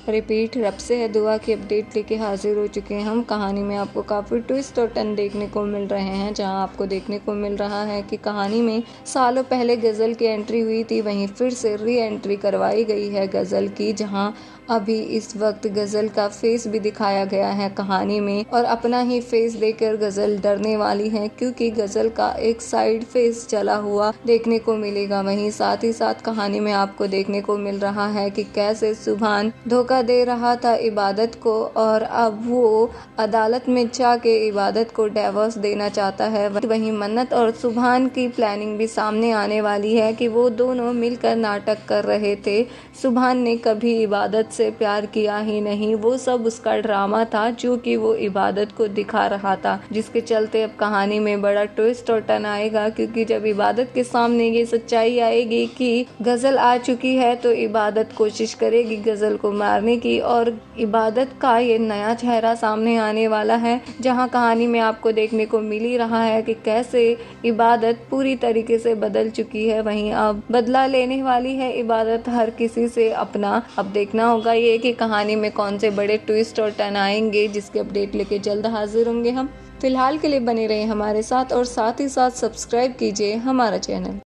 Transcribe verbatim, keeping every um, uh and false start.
Repeat रब से है दुआ की अपडेट लेके हाजिर हो चुके हैं हम। कहानी में आपको काफ़ी ट्विस्ट और टर्न देखने को मिल रहे हैं, जहां आपको देखने को मिल रहा है कि कहानी में सालों पहले गज़ल की एंट्री हुई थी, वहीं फिर से री एंट्री करवाई गई है गज़ल की, जहां अभी इस वक्त गज़ल का फेस भी दिखाया गया है कहानी में, और अपना ही फेस देखकर गज़ल डरने वाली है, क्योंकि गज़ल का एक साइड फेस जला हुआ देखने को मिलेगा। वहीं साथ ही साथ कहानी में आपको देखने को मिल रहा है कि कैसे सुभान धोखा दे रहा था इबादत को, और अब वो अदालत में जाके इबादत को डिवोर्स देना चाहता है। वहीं मन्नत और सुभान की प्लानिंग भी सामने आने वाली है कि वो दोनों मिलकर नाटक कर रहे थे। सुभान ने कभी इबादत से प्यार किया ही नहीं, वो सब उसका ड्रामा था जो कि वो इबादत को दिखा रहा था, जिसके चलते अब कहानी में बड़ा ट्विस्ट और टर्न आएगा, क्योंकि जब इबादत के सामने ये सच्चाई आएगी कि गज़ल आ चुकी है तो इबादत कोशिश करेगी गज़ल को मारने की, और इबादत का ये नया चेहरा सामने आने वाला है, जहां कहानी में आपको देखने को मिल ही रहा है कि कैसे इबादत पूरी तरीके से बदल चुकी है। वहीं अब बदला लेने वाली है इबादत हर किसी से अपना। अब देखना होगा ये कि कहानी में कौन से बड़े ट्विस्ट और टर्न आएंगे, जिसके अपडेट लेके जल्द हाजिर होंगे हम। फिलहाल के लिए बने रहे हमारे साथ, और साथ ही साथ सब्सक्राइब कीजिए हमारा चैनल।